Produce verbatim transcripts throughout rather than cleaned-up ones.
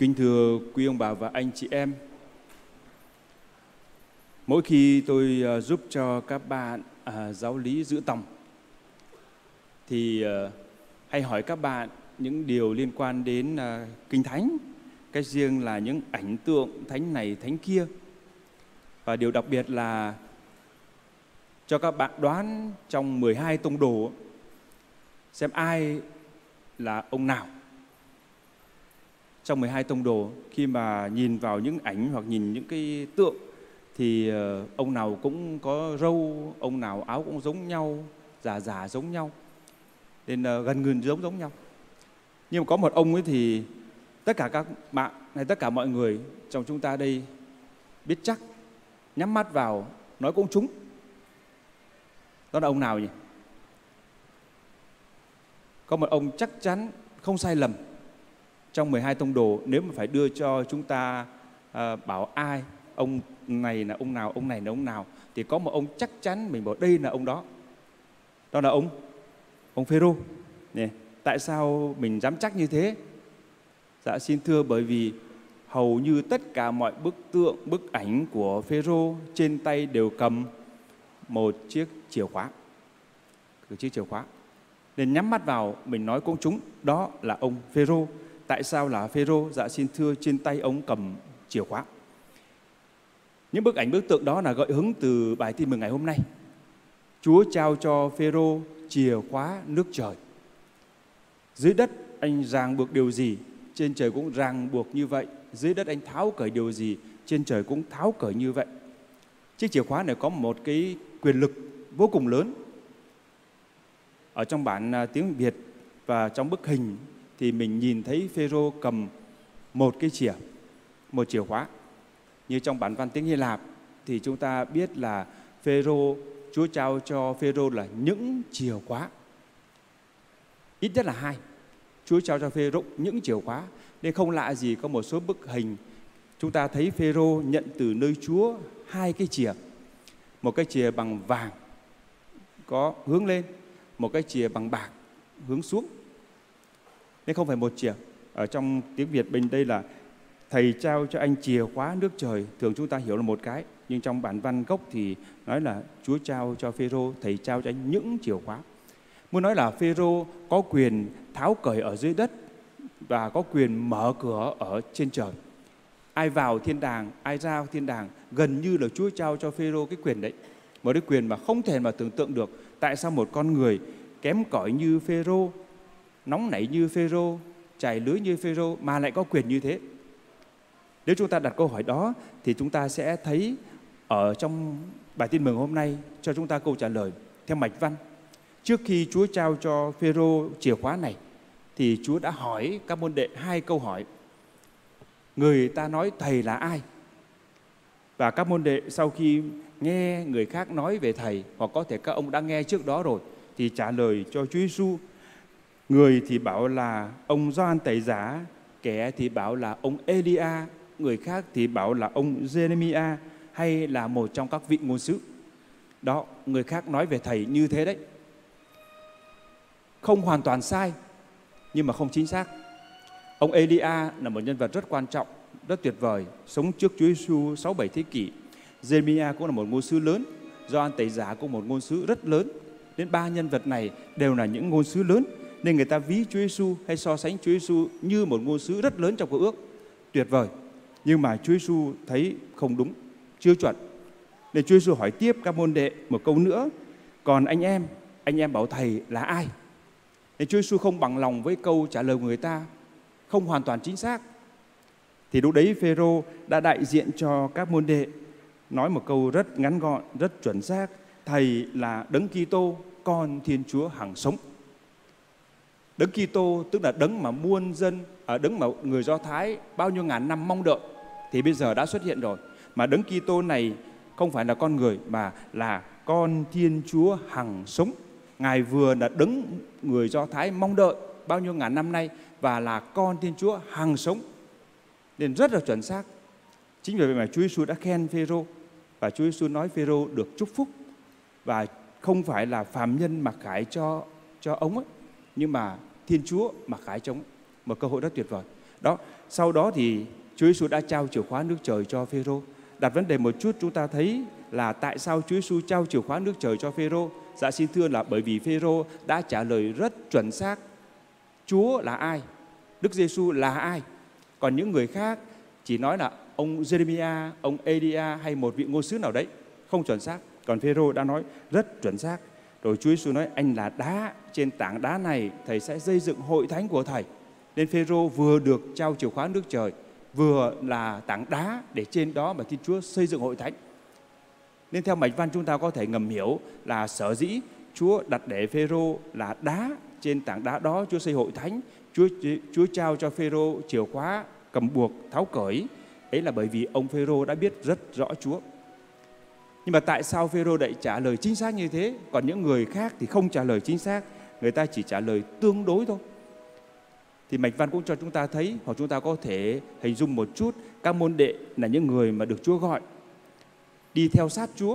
Kính thưa quý ông bà và anh chị em, mỗi khi tôi uh, giúp cho các bạn uh, giáo lý giữ tòng thì uh, hay hỏi các bạn những điều liên quan đến uh, Kinh Thánh, cái riêng là những ảnh tượng thánh này thánh kia. Và điều đặc biệt là cho các bạn đoán trong mười hai tông đồ xem ai là ông nào. Trong mười hai tông đồ, khi mà nhìn vào những ảnh hoặc nhìn những cái tượng thì uh, ông nào cũng có râu, ông nào áo cũng giống nhau, già già giống nhau, nên uh, gần gần giống giống nhau. Nhưng mà có một ông ấy thì tất cả các bạn hay tất cả mọi người trong chúng ta đây biết chắc, nhắm mắt vào nói cũng trúng. Đó là ông nào nhỉ? Có một ông chắc chắn không sai lầm trong mười hai tông đồ. Nếu mà phải đưa cho chúng ta à, bảo ai, ông này là ông nào, ông này là ông nào, thì có một ông chắc chắn mình bảo đây là ông đó. Đó là ông ông Phêrô. Tại sao mình dám chắc như thế? Dạ xin thưa, bởi vì hầu như tất cả mọi bức tượng, bức ảnh của Phêrô trên tay đều cầm một chiếc chìa khóa. Một chiếc chìa khóa. Nên nhắm mắt vào mình nói cũng trúng, đó là ông Phêrô. Tại sao là Phêrô? Dạ xin thưa, trên tay ông cầm chìa khóa. Những bức ảnh bức tượng đó là gợi hứng từ bài tin mừng ngày hôm nay. Chúa trao cho Phêrô chìa khóa nước trời. Dưới đất anh ràng buộc điều gì, trên trời cũng ràng buộc như vậy. Dưới đất anh tháo cởi điều gì, trên trời cũng tháo cởi như vậy. Chiếc chìa khóa này có một cái quyền lực vô cùng lớn. Ở trong bản tiếng Việt và trong bức hình thì mình nhìn thấy Phêrô cầm một cái chìa, một chìa khóa. Như trong bản văn tiếng Hy Lạp thì chúng ta biết là Phêrô, Chúa trao cho Phêrô là những chìa khóa. Ít nhất là hai. Chúa trao cho Phêrô những chìa khóa. Nên không lạ gì có một số bức hình chúng ta thấy Phêrô nhận từ nơi Chúa hai cái chìa. Một cái chìa bằng vàng có hướng lên, một cái chìa bằng bạc hướng xuống. Nên không phải một chìa. Ở trong tiếng Việt bên đây là Thầy trao cho anh chìa khóa nước trời. Thường chúng ta hiểu là một cái, nhưng trong bản văn gốc thì nói là Chúa trao cho Phêrô, Thầy trao cho anh những chìa khóa. Muốn nói là Phêrô có quyền tháo cởi ở dưới đất và có quyền mở cửa ở trên trời. Ai vào thiên đàng, ai ra thiên đàng, gần như là Chúa trao cho Phêrô cái quyền đấy. Một cái quyền mà không thể mà tưởng tượng được. Tại sao một con người kém cỏi như Phêrô, nóng nảy như Phêrô, chài lưới như Phêrô mà lại có quyền như thế? Nếu chúng ta đặt câu hỏi đó thì chúng ta sẽ thấy ở trong bài tin mừng hôm nay cho chúng ta câu trả lời theo mạch văn. Trước khi Chúa trao cho Phêrô chìa khóa này thì Chúa đã hỏi các môn đệ hai câu hỏi. Người ta nói Thầy là ai? Và các môn đệ sau khi nghe người khác nói về Thầy, hoặc có thể các ông đã nghe trước đó rồi, thì trả lời cho Chúa Giêsu. Người thì bảo là ông Gioan Tẩy Giả, kẻ thì bảo là ông Elia, người khác thì bảo là ông Jeremia, hay là một trong các vị ngôn sứ. Đó, người khác nói về Thầy như thế đấy. Không hoàn toàn sai, nhưng mà không chính xác. Ông Elia là một nhân vật rất quan trọng, rất tuyệt vời, sống trước Chúa Giêsu sáu bảy thế kỷ. Jeremia cũng là một ngôn sứ lớn, Gioan Tẩy Giả cũng một ngôn sứ rất lớn. Đến ba nhân vật này đều là những ngôn sứ lớn, nên người ta ví Chúa Giêsu hay so sánh Chúa Giêsu như một ngôn sứ rất lớn trong Cựu Ước, tuyệt vời. Nhưng mà Chúa Giêsu thấy không đúng, chưa chuẩn. Nên Chúa Giêsu hỏi tiếp các môn đệ một câu nữa. Còn anh em, anh em bảo Thầy là ai? Nên Chúa Giêsu không bằng lòng với câu trả lời của người ta, không hoàn toàn chính xác. Thì lúc đấy Phêrô đã đại diện cho các môn đệ nói một câu rất ngắn gọn, rất chuẩn xác. Thầy là Đấng Kitô, con Thiên Chúa hằng sống. Đấng Kitô tức là đấng mà muôn dân, ở đấng mà người Do Thái bao nhiêu ngàn năm mong đợi thì bây giờ đã xuất hiện rồi. Mà đấng Kitô này không phải là con người mà là con Thiên Chúa hằng sống. Ngài vừa là đấng người Do Thái mong đợi bao nhiêu ngàn năm nay và là con Thiên Chúa hằng sống. Nên rất là chuẩn xác. Chính vì vậy mà Chúa Giêsu đã khen Phêrô, và Chúa Giêsu nói Phêrô được chúc phúc, và không phải là phàm nhân mặc khải cho cho ông ấy, nhưng mà Thiên Chúa mặc khải cho ông. Một cơ hội rất tuyệt vời. Đó, sau đó thì Chúa Giêsu đã trao chìa khóa nước trời cho Phêrô. Đặt vấn đề một chút, chúng ta thấy là tại sao Chúa Giêsu trao chìa khóa nước trời cho Phêrô? Dạ xin thưa là bởi vì Phêrô đã trả lời rất chuẩn xác. Chúa là ai? Đức Giêsu là ai? Còn những người khác chỉ nói là ông Jeremiah, ông Elia hay một vị ngôn sứ nào đấy, không chuẩn xác. Còn Phêrô đã nói rất chuẩn xác. Rồi Chúa Giêsu nói anh là đá, trên tảng đá này thầy sẽ xây dựng hội thánh của thầy. Nên Phêrô vừa được trao chìa khóa nước trời, vừa là tảng đá để trên đó mà Thiên Chúa xây dựng hội thánh. Nên theo mạch văn chúng ta có thể ngầm hiểu là sở dĩ Chúa đặt để Phêrô là đá, trên tảng đá đó Chúa xây hội thánh. Chúa Chúa trao cho Phêrô chìa khóa cầm buộc tháo cởi, ấy là bởi vì ông Phêrô đã biết rất rõ Chúa. Nhưng mà tại sao Phêrô lại trả lời chính xác như thế, còn những người khác thì không trả lời chính xác, người ta chỉ trả lời tương đối thôi? Thì mạch văn cũng cho chúng ta thấy, hoặc chúng ta có thể hình dung một chút, các môn đệ là những người mà được Chúa gọi đi theo sát Chúa,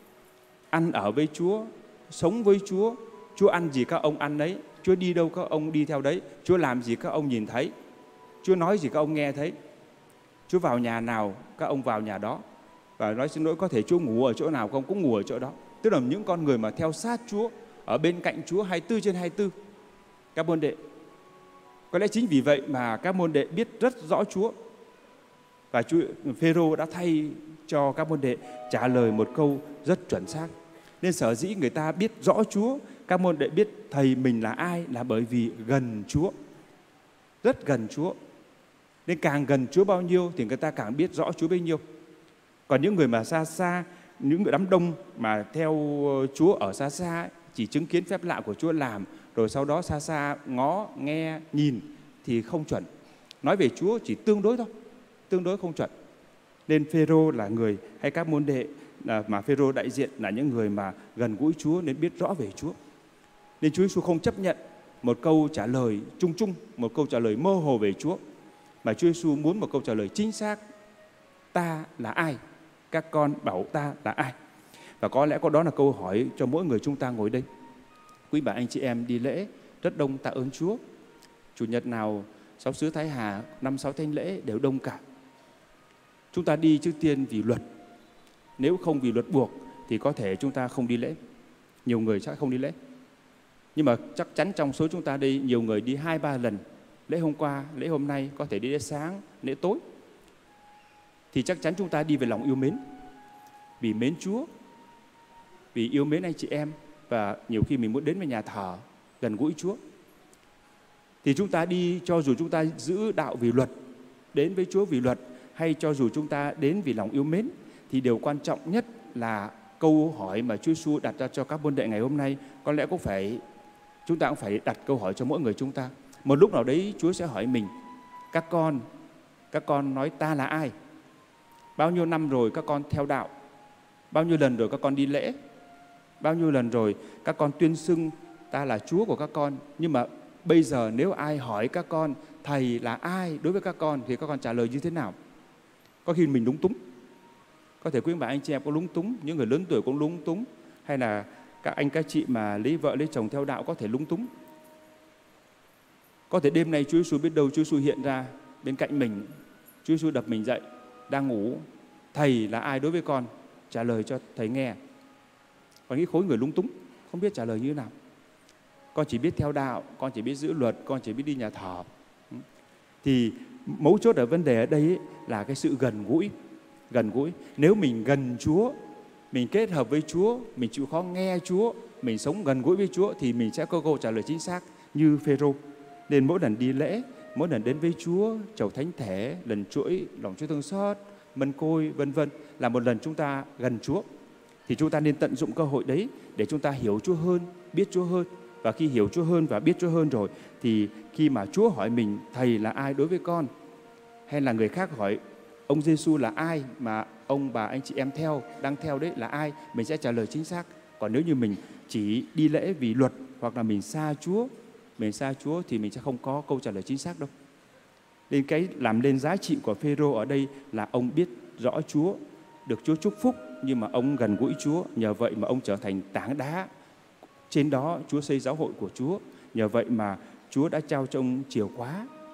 ăn ở với Chúa, sống với Chúa. Chúa ăn gì các ông ăn đấy, Chúa đi đâu các ông đi theo đấy, Chúa làm gì các ông nhìn thấy, Chúa nói gì các ông nghe thấy, Chúa vào nhà nào các ông vào nhà đó. Và nói xin lỗi, có thể Chúa ngủ ở chỗ nào không cũng ngủ ở chỗ đó. Tức là những con người mà theo sát Chúa, ở bên cạnh Chúa hai mươi tư trên hai mươi tư. Các môn đệ, có lẽ chính vì vậy mà các môn đệ biết rất rõ Chúa. Và Chúa Phêrô đã thay cho các môn đệ trả lời một câu rất chuẩn xác. Nên sở dĩ người ta biết rõ Chúa, các môn đệ biết thầy mình là ai, là bởi vì gần Chúa, rất gần Chúa. Nên càng gần Chúa bao nhiêu thì người ta càng biết rõ Chúa bấy nhiêu. Còn những người mà xa xa, những người đám đông mà theo Chúa ở xa xa, chỉ chứng kiến phép lạ của Chúa làm, rồi sau đó xa xa ngó, nghe, nhìn thì không chuẩn. Nói về Chúa chỉ tương đối thôi, tương đối không chuẩn. Nên Phêrô là người, hay các môn đệ mà Phêrô đại diện là những người mà gần gũi Chúa nên biết rõ về Chúa. Nên Chúa Giêsu không chấp nhận một câu trả lời chung chung, một câu trả lời mơ hồ về Chúa, mà Chúa Giêsu muốn một câu trả lời chính xác. Ta là ai? Các con bảo ta là ai? Và có lẽ có đó là câu hỏi cho mỗi người chúng ta ngồi đây. Quý bà anh chị em đi lễ rất đông, tạ ơn Chúa. Chủ nhật nào Giáo xứ Thái Hà năm sáu thánh lễ đều đông cả. Chúng ta đi trước tiên vì luật. Nếu không vì luật buộc thì có thể chúng ta không đi lễ. Nhiều người chắc không đi lễ. Nhưng mà chắc chắn trong số chúng ta đây nhiều người đi hai ba lần. Lễ hôm qua, lễ hôm nay, có thể đi lễ sáng, lễ tối. Thì chắc chắn chúng ta đi về lòng yêu mến. Vì mến Chúa, vì yêu mến anh chị em, và nhiều khi mình muốn đến với nhà thờ gần gũi Chúa. Thì chúng ta đi cho dù chúng ta giữ đạo vì luật, đến với Chúa vì luật, hay cho dù chúng ta đến vì lòng yêu mến, thì điều quan trọng nhất là câu hỏi mà Chúa Giêsu đặt ra cho các môn đệ ngày hôm nay. Có lẽ cũng phải, chúng ta cũng phải đặt câu hỏi cho mỗi người chúng ta. Một lúc nào đấy Chúa sẽ hỏi mình, các con, các con nói ta là ai? Bao nhiêu năm rồi các con theo đạo? Bao nhiêu lần rồi các con đi lễ? Bao nhiêu lần rồi các con tuyên xưng ta là Chúa của các con? Nhưng mà bây giờ nếu ai hỏi các con thầy là ai đối với các con thì các con trả lời như thế nào? Có khi mình lúng túng. Có thể quý bà anh chị em có lúng túng, những người lớn tuổi cũng lúng túng, hay là các anh các chị mà lấy vợ lấy chồng theo đạo có thể lúng túng. Có thể đêm nay Chúa Giêsu biết đâu Chúa Giêsu hiện ra bên cạnh mình, Chúa Giêsu đập mình dậy, đang ngủ, thầy là ai đối với con? Trả lời cho thầy nghe. Còn nghĩ khối người lúng túng, không biết trả lời như thế nào. Con chỉ biết theo đạo, con chỉ biết giữ luật, con chỉ biết đi nhà thờ. Thì mấu chốt ở vấn đề ở đây ấy, là cái sự gần gũi. Gần gũi. Nếu mình gần Chúa, mình kết hợp với Chúa, mình chịu khó nghe Chúa, mình sống gần gũi với Chúa, thì mình sẽ có câu trả lời chính xác như Phêrô. Nên mỗi lần đi lễ, mỗi lần đến với Chúa, chầu thánh thể, lần chuỗi lòng Chúa thương xót, mân côi, vân vân, là một lần chúng ta gần Chúa. Thì chúng ta nên tận dụng cơ hội đấy để chúng ta hiểu Chúa hơn, biết Chúa hơn. Và khi hiểu Chúa hơn và biết Chúa hơn rồi, thì khi mà Chúa hỏi mình thầy là ai đối với con, hay là người khác hỏi ông Giêsu là ai mà ông bà anh chị em theo, đang theo đấy là ai, mình sẽ trả lời chính xác. Còn nếu như mình chỉ đi lễ vì luật, hoặc là mình xa Chúa, mình xa Chúa thì mình sẽ không có câu trả lời chính xác đâu. Nên cái làm nên giá trị của Phêrô ở đây là ông biết rõ Chúa, được Chúa chúc phúc, nhưng mà ông gần gũi Chúa, nhờ vậy mà ông trở thành tảng đá. Trên đó Chúa xây giáo hội của Chúa, nhờ vậy mà Chúa đã trao cho ông chìa khóa,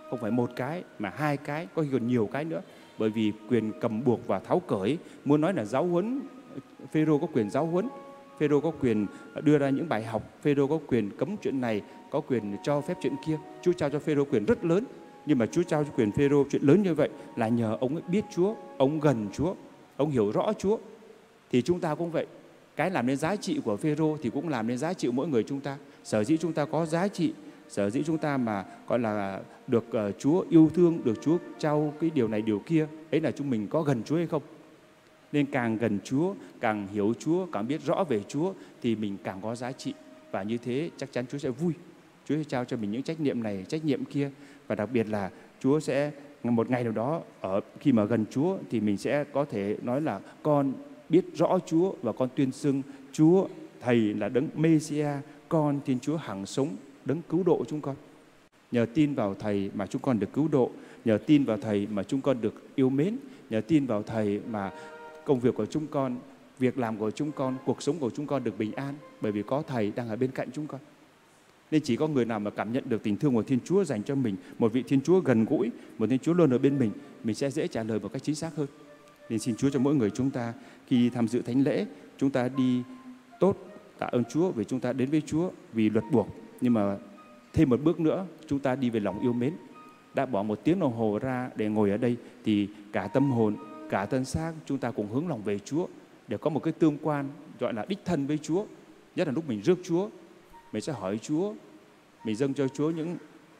không phải một cái mà hai cái, có khi còn nhiều cái nữa. Bởi vì quyền cầm buộc và tháo cởi, muốn nói là giáo huấn, Phêrô có quyền giáo huấn, Phêrô có quyền đưa ra những bài học, Phêrô có quyền cấm chuyện này, có quyền cho phép chuyện kia. Chúa trao cho Phêrô quyền rất lớn, nhưng mà Chúa trao cho quyền Phêrô chuyện lớn như vậy là nhờ ông ấy biết Chúa, ông gần Chúa, ông hiểu rõ Chúa. Thì chúng ta cũng vậy, cái làm nên giá trị của Phêrô thì cũng làm nên giá trị của mỗi người chúng ta. Sở dĩ chúng ta có giá trị, sở dĩ chúng ta mà gọi là được uh, Chúa yêu thương, được Chúa trao cái điều này điều kia, ấy là chúng mình có gần Chúa hay không. Nên càng gần Chúa, càng hiểu Chúa, càng biết rõ về Chúa thì mình càng có giá trị. Và như thế chắc chắn Chúa sẽ vui. Chúa sẽ trao cho mình những trách nhiệm này, trách nhiệm kia. Và đặc biệt là Chúa sẽ một ngày nào đó ở khi mà gần Chúa thì mình sẽ có thể nói là con biết rõ Chúa và con tuyên xưng Chúa Thầy là đấng Mê-si-a, con Thiên Chúa hằng sống, đấng cứu độ chúng con. Nhờ tin vào Thầy mà chúng con được cứu độ, nhờ tin vào Thầy mà chúng con được yêu mến, nhờ tin vào Thầy mà công việc của chúng con, việc làm của chúng con, cuộc sống của chúng con được bình an, bởi vì có Thầy đang ở bên cạnh chúng con. Nên chỉ có người nào mà cảm nhận được tình thương của Thiên Chúa dành cho mình, một vị Thiên Chúa gần gũi, một Thiên Chúa luôn ở bên mình, mình sẽ dễ trả lời một cách chính xác hơn. Nên xin Chúa cho mỗi người chúng ta khi tham dự thánh lễ, chúng ta đi tốt, tạ ơn Chúa vì chúng ta đến với Chúa vì luật buộc. Nhưng mà thêm một bước nữa, chúng ta đi về lòng yêu mến. Đã bỏ một tiếng đồng hồ ra để ngồi ở đây thì cả tâm hồn, cả thân xác chúng ta cùng hướng lòng về Chúa để có một cái tương quan gọi là đích thân với Chúa. Nhất là lúc mình rước Chúa, mình sẽ hỏi Chúa, mình dâng cho Chúa những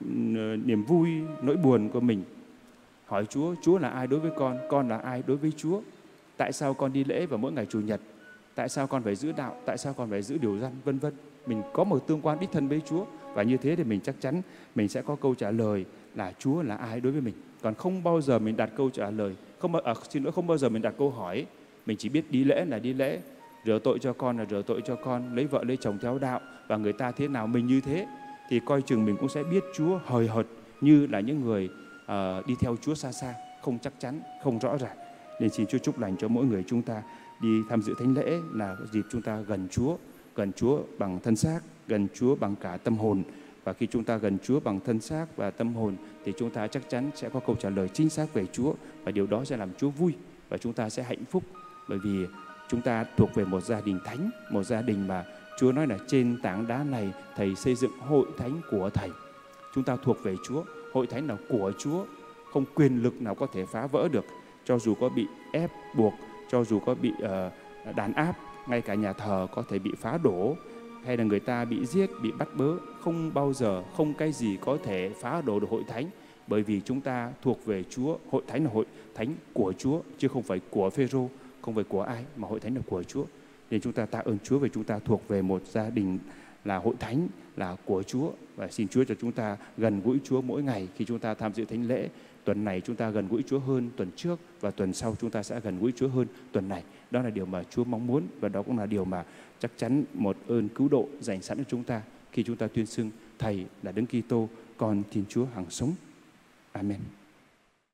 niềm vui, nỗi buồn của mình. Hỏi Chúa, Chúa là ai đối với con, con là ai đối với Chúa. Tại sao con đi lễ vào mỗi ngày Chủ nhật? Tại sao con phải giữ đạo? Tại sao con phải giữ điều răn? Vân vân. Mình có một tương quan đích thân với Chúa. Và như thế thì mình chắc chắn mình sẽ có câu trả lời là Chúa là ai đối với mình. Còn không bao giờ mình đặt câu trả lời, không à, xin lỗi, không bao giờ mình đặt câu hỏi. Mình chỉ biết đi lễ là đi lễ, rửa tội cho con là rửa tội cho con, lấy vợ lấy chồng theo đạo, và người ta thế nào mình như thế, thì coi chừng mình cũng sẽ biết Chúa hời hợt như là những người uh, đi theo Chúa xa xa, không chắc chắn, không rõ ràng. Nên xin Chúa chúc lành cho mỗi người chúng ta. Đi tham dự thánh lễ là dịp chúng ta gần Chúa, gần Chúa bằng thân xác, gần Chúa bằng cả tâm hồn. Và khi chúng ta gần Chúa bằng thân xác và tâm hồn thì chúng ta chắc chắn sẽ có câu trả lời chính xác về Chúa, và điều đó sẽ làm Chúa vui và chúng ta sẽ hạnh phúc, bởi vì chúng ta thuộc về một gia đình thánh, một gia đình mà Chúa nói là trên tảng đá này Thầy xây dựng hội thánh của Thầy. Chúng ta thuộc về Chúa, hội thánh là của Chúa, không quyền lực nào có thể phá vỡ được. Cho dù có bị ép buộc, cho dù có bị uh, đàn áp, ngay cả nhà thờ có thể bị phá đổ, hay là người ta bị giết, bị bắt bớ, không bao giờ, không cái gì có thể phá đổ được hội thánh, bởi vì chúng ta thuộc về Chúa. Hội thánh là hội thánh của Chúa, chứ không phải của Phêrô, không phải của ai, mà hội thánh là của Chúa. Nên chúng ta tạ ơn Chúa vì chúng ta thuộc về một gia đình là hội thánh, là của Chúa. Và xin Chúa cho chúng ta gần gũi Chúa mỗi ngày khi chúng ta tham dự thánh lễ. Tuần này chúng ta gần gũi Chúa hơn tuần trước, và tuần sau chúng ta sẽ gần gũi Chúa hơn tuần này. Đó là điều mà Chúa mong muốn, và đó cũng là điều mà chắc chắn một ơn cứu độ dành sẵn cho chúng ta khi chúng ta tuyên xưng Thầy là Đấng Kitô, con Thiên Chúa hằng sống. Amen.